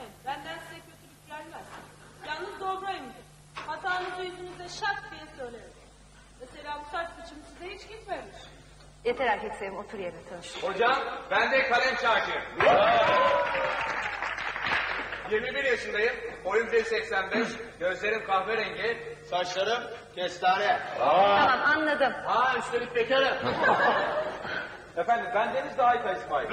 korkmayın. Benden size kötülük gelmez. Yalnız dobrayımdır. Hatanızı yüzünüze şak diye söylerim. Mesela bu saç biçimi size hiç gitmemiş. Yeter erkek sevim, otur yerine tanış. Hocam, ben de kalem Şakir. 21 yaşındayım, boyum 1.85, gözlerim kahverengi, saçlarım kestane. Tamam, anladım. Ha, üstelik bekarım. Efendim, ben Deniz Dağıtay İsmail.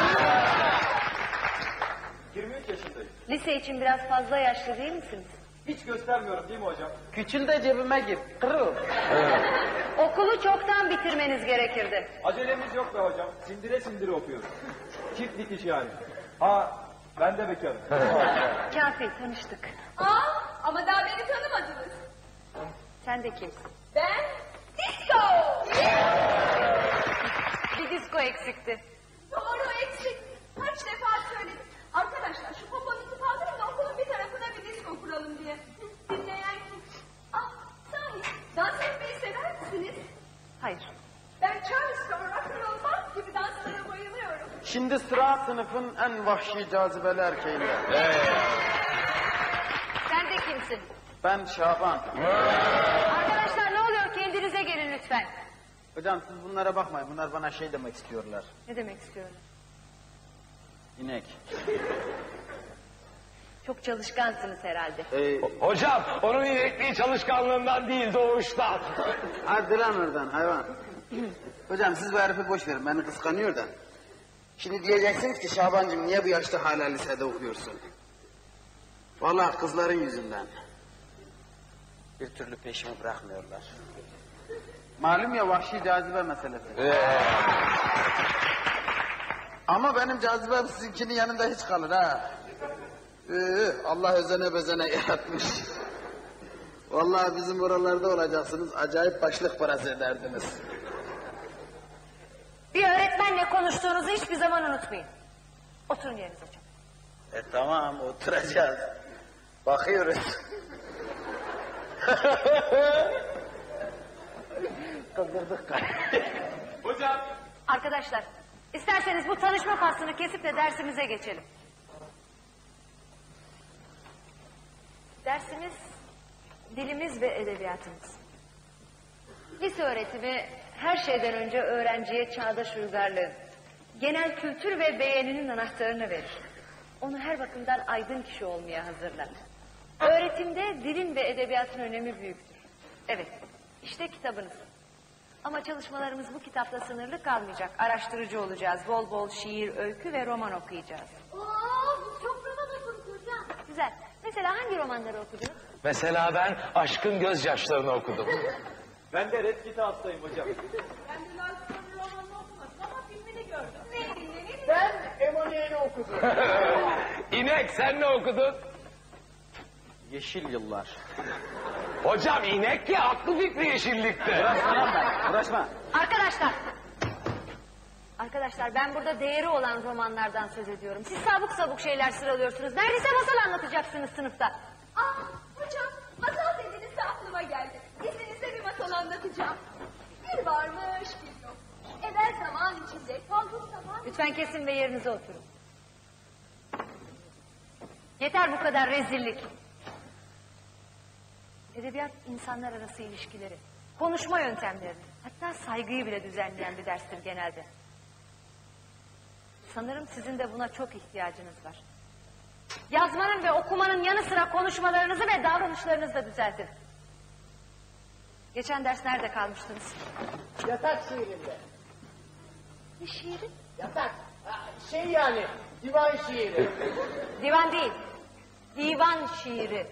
23 yaşındayım. Lise için biraz fazla yaşlı değil misiniz? Hiç göstermiyorum değil mi hocam? Küçül de cebime gir. Kırıl. Okulu çoktan bitirmeniz gerekirdi. Acelemiz yok be hocam, sindire sindire okuyoruz. Çift dikiş yani. Ha, ben de bekarım. Kafi, tanıştık. Ama daha beni tanımadınız. Sen de kimsin? Ben Disco. Bir disko eksikti. Doğru eksik. Kaç defa söyledim. Arkadaşlar şu poponuzu kaldırın da okulun bir tarafına bir disco kuralım diye. Dinleyen kim? Sahi dans etmeyi sever misiniz? Hayır. Ben Charleston rock'n'roll band gibi danslara bayılıyorum. Şimdi sıra sınıfın en vahşi cazibeli erkeğinde. Sen de kimsin? Ben Şaban. Arkadaşlar ne oluyor? Kendinize gelin lütfen. Hocam siz bunlara bakmayın. Bunlar bana şey demek istiyorlar. Ne demek istiyorlar? İnek. Çok çalışkansınız herhalde. Hocam, onun inekliği çalışkanlığından değil, doğuştan. Hadi lan oradan hayvan. Hocam siz bu herifi boş verin. Beni kıskanıyor da. Şimdi diyeceksiniz ki Şabancığım niye bu yaşta hala lisede okuyorsun? Vallahi kızların yüzünden. Bir türlü peşimi bırakmıyorlar. Malum ya vahşi cazibe meselesi. Ama benim cazibem sizinkinin yanında hiç kalır ha. Allah özene bezene yaratmış. Vallahi bizim oralarda olacaksınız, acayip başlık parası ederdiniz. Bir öğretmenle konuştuğunuzu hiçbir zaman unutmayın. Oturun yerinize hocam. Tamam, oturacağız. Bakıyoruz. Kızdırdık Hocam. Arkadaşlar, isterseniz bu tanışma faslını kesip de dersimize geçelim. Dersimiz dilimiz ve edebiyatımız. Lise öğretimi her şeyden önce öğrenciye çağdaş uygarlığın, genel kültür ve beğeninin anahtarını verir. Onu her bakımdan aydın kişi olmaya hazırlar. Öğretimde dilin ve edebiyatın önemi büyüktür. Evet, işte kitabınız. Ama çalışmalarımız bu kitapla sınırlı kalmayacak. Araştırıcı olacağız. Bol bol şiir, öykü ve roman okuyacağız. Biz çok roman okuduk hocam. Güzel. Mesela hangi romanları okudunuz? Mesela ben Aşkın Gözyaşlarını okudum. Ben de Red Kit'i hastayım hocam. Ben de Lascaux romanını okumadım ama filmini gördüm. Ben Emanuel'i okudum. İnek, sen ne okudun? Yeşil yıllar. Hocam inek ya, aklı fikri yeşillikte. Uğraşma. Arkadaşlar ben burada değeri olan romanlardan söz ediyorum. Siz sabuk sabuk şeyler sıralıyorsunuz. Neredeyse masal anlatacaksınız sınıfta. Hocam masal dediniz de aklıma geldi. İzninizle bir masal anlatacağım. Bir varmış bir yok. Evvel zaman içinde kalbur zaman. Lütfen kesin ve yerinize oturun. Yeter bu kadar rezillik. Edebiyat insanlar arası ilişkileri, konuşma yöntemlerini, hatta saygıyı bile düzenleyen bir derstir genelde. Sanırım sizin de buna çok ihtiyacınız var. Yazmanın ve okumanın yanı sıra konuşmalarınızı ve davranışlarınızı da düzeltin. Geçen ders nerede kalmıştınız? Yatak şiirinde. Ne şiiri? Yatak. Şey yani, divan şiiri. Divan değil, divan şiiri.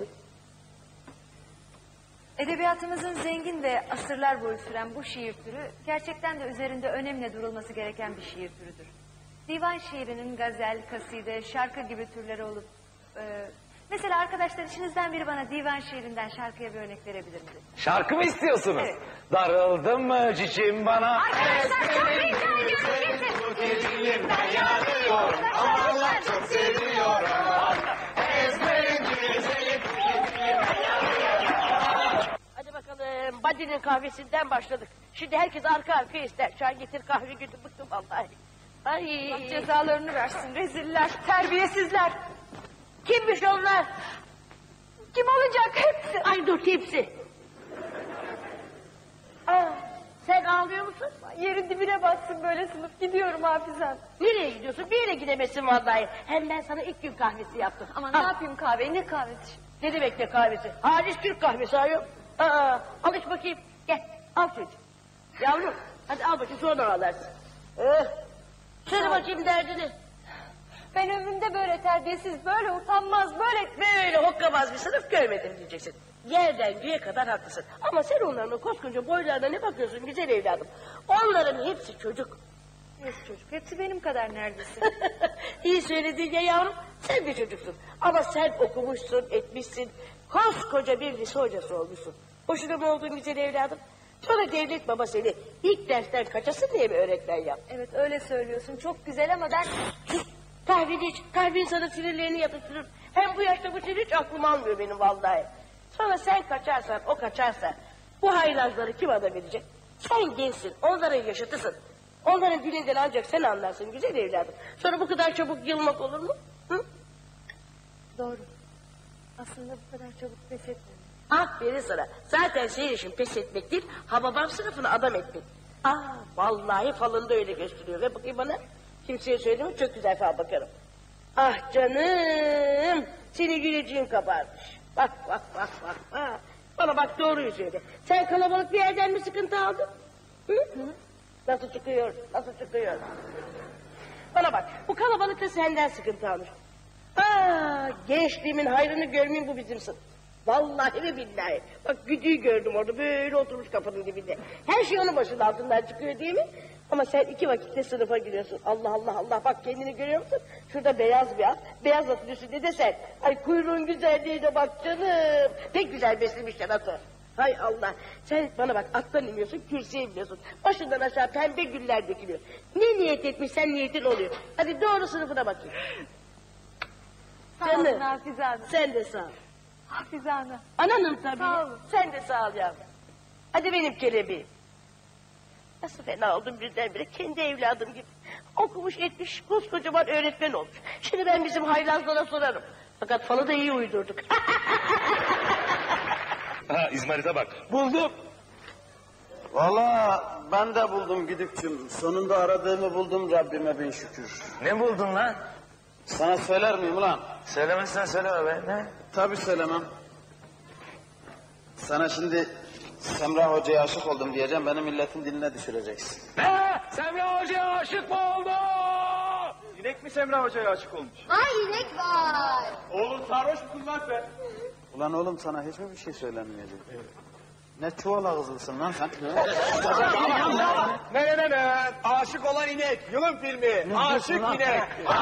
Edebiyatımızın zengin ve asırlar boyu süren bu şiir türü gerçekten de üzerinde önemli durulması gereken bir şiir türüdür. Divan şiirinin gazel, kaside, şarkı gibi türleri olup... mesela arkadaşlar içinizden biri bana divan şiirinden şarkıya bir örnek verebilir mi? Şarkı mı istiyorsunuz? Evet. Darıldın mı çiçeğim bana? Arkadaşlar çok rica ediyorum kesin. Allah çok seviyorum. Hadi bakalım, Badi'nin kahvesinden başladık. Şimdi herkes arka arkaya ister. Çay getir, kahve götür, bıktım vallahi. Ay. Allah cezalarını versin reziller, terbiyesizler. Kimmiş onlar? Kim olacak hepsi? Ay dur hepsi. Aa, sen ağlıyor musun? Yerin dibine batsın böyle sınıf. Gidiyorum Hafizem. Nereye gidiyorsun? Bir yere gidemezsin vallahi. Hem ben sana ilk gün kahvesi yaptım. Ama Al. ne yapayım kahveyi? Ne kahvesi? Ne demek ne kahvesi? Halis Türk kahvesi ayol. Aa, al iç bakayım. Gel al çocuğum. Yavrum hadi al bakayım sonra ağlarsın. Söyle bakayım derdini. Ben ömrümde böyle terbiyesiz, böyle utanmaz, Böyle hokkabaz bir sınıf görmedim diyeceksin. Yerden göğe kadar haklısın. Ama sen onların o koskoca boylarına ne bakıyorsun güzel evladım? Onların hepsi çocuk. Hepsi çocuk. Hepsi benim kadar neredeyse. İyi söyledin ya yavrum. Sen de çocuksun. Ama sen okumuşsun, etmişsin. Koskoca bir lise hocası olmuşsun. Boşuna mı oldun güzel evladım? Sonra devlet baba seni ilk dersten kaçasın diye mi öğretmen yap? Evet öyle söylüyorsun. Çok güzel ama ben... Kahveni iç. Kahven sana sinirlerini yatıştırır. Hem bu yaşta bu şey hiç aklım almıyor benim vallahi. Sonra sen kaçarsan, o kaçarsa... Bu haylazları kim adam edecek? Sen gençsin, onların yaşıtısın. Onların dilinden ancak sen anlarsın güzel evladım. Sonra bu kadar çabuk yılmak olur mu? Hı? Doğru. Aslında bu kadar çabuk pes etmedim. Aferin sana. Zaten senin işin pes etmek değil, Hababam sınıfını adam etmek. Vallahi falında öyle gösteriyor. Ve bakayım bana. Kimseye söyleme, çok güzel fal bakarım. Ah canım, seni güleceğin kabarmış. Bak. Bana bak doğruyu söyle. Sen kalabalık bir yerden mi sıkıntı aldın? Hı? Nasıl çıkıyor? Bana bak, bu kalabalık da senden sıkıntı almış. Gençliğimin hayrını görmeyeyim bu bizim sınıf. Vallahi ve billahi. Bak güdüğü gördüm orada böyle oturmuş kapının dibinde. Her şey onun başının altından çıkıyor değil mi? Ama sen 2 vakitte sınıfa giriyorsun. Allah bak kendini görüyor musun? Şurada beyaz bir at. Beyaz atın üstünde de sen. Ay kuyruğun güzelliğine bak canım. Pek güzel beslemişler atı. Hay Allah. Sen bana bak attan iniyorsun kürsüye biniyorsun. Başından aşağı pembe güller dökülüyor. Ne niyet etmişsen niyetin oluyor. Hadi doğru sınıfına bakayım. Sağ olun Hafize Hanım. Sen de sağ ol. Hafize Hanım. Ananım tabii. Sağ olun. Sen de sağ ol yavrum. Hadi benim kelebeğim. Nasıl fena oldum birdenbire kendi evladım gibi. Okumuş etmiş koskocaman öğretmen olmuş. Şimdi ben bizim haylazlara sorarım. Fakat falı da iyi uydurduk. Ha İzmarit'e bak. Buldum. Valla ben de buldum Güdükçüm. Sonunda aradığımı buldum Rabbime bin şükür. Ne buldun lan? Sana söyler miyim ulan? Söylemezsen söyleme be. Ne? Tabii söylemem. Sana şimdi Semra Hoca'ya aşık oldum diyeceğim. Beni milletin diline düşüreceksin. Ne? Semra Hoca'ya aşık mı oldu? İnek mi Semra Hoca'ya aşık olmuş? Ay inek var. Oğlum sarhoş musun lan sen? Ulan oğlum sana hiç mi bir şey söylenmeyecek? Ne çuval ağızlısın lan sen? Ne? Aşık olan inek. Yılın filmi. Aşık diyorsun lan? inek.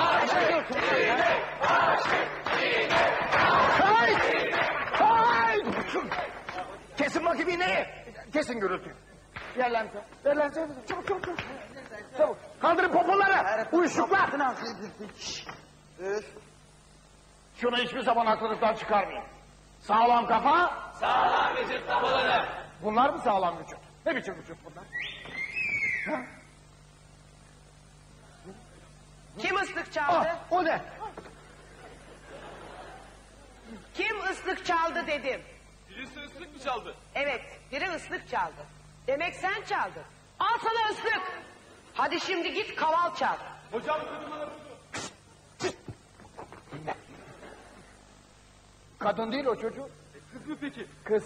Kesin bakayım iğneyi. Kesin gürültü. Ver lan sen. Ver lan sen. Çabuk. Çabuk. Kaldırın popoları. Uyuşuklar. Şunu hiçbir zaman aklınızdan çıkarmayın. Sağlam kafa. Sağlam vücut kafaları. Bunlar mı sağlam vücut? Ne biçim vücut bunlar? Ha? Kim ıslık çaldı? O ne? Kim ıslık çaldı dedim. Birisi ıslık mı çaldı? Evet, biri ıslık çaldı. Demek sen çaldın. Al sana ıslık. Hadi şimdi git kaval çal. Hocam kadın bana vurdu. Kadın değil o çocuğu. Kız mı peki? Kız.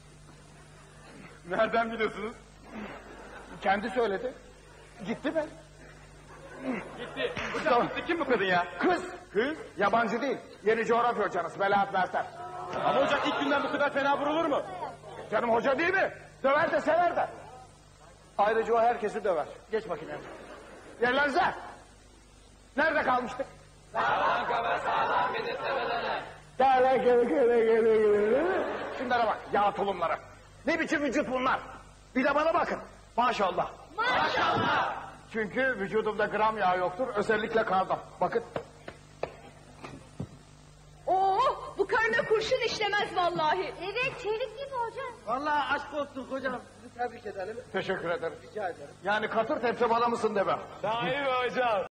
Nereden biliyorsunuz? Kendi söyledi. Gitti mi? Gitti. Hocam gitti kim bu kadın ya? Kız. Kız? Yabancı değil. Yeni coğrafya hocanız Melahat Mertel. Ama hocam ilk günden bu kadar fena vurulur mu? Canım hoca değil mi? Döver de sever de. Ayrıca o herkesi döver. Geç makineye. Yerlerinize. Nerede kalmıştık? Sağlam kafa sağlam vücut kafaları. Gele. Şunlara bak yağ tulumlara. Ne biçim vücut bunlar? Bir de bana bakın. Maşallah. Maşallah. Çünkü vücudumda gram yağ yoktur. Özellikle karnım. Bakın. Oo, bu karına kurşun işlemez vallahi. Evet, çelik gibi hocam. Vallahi aşk olsun hocam. Sizi tebrik edelim. Teşekkür ederim. Rica ederim. Yani katır tepsi bana mısın deme. Sahi mi hocam?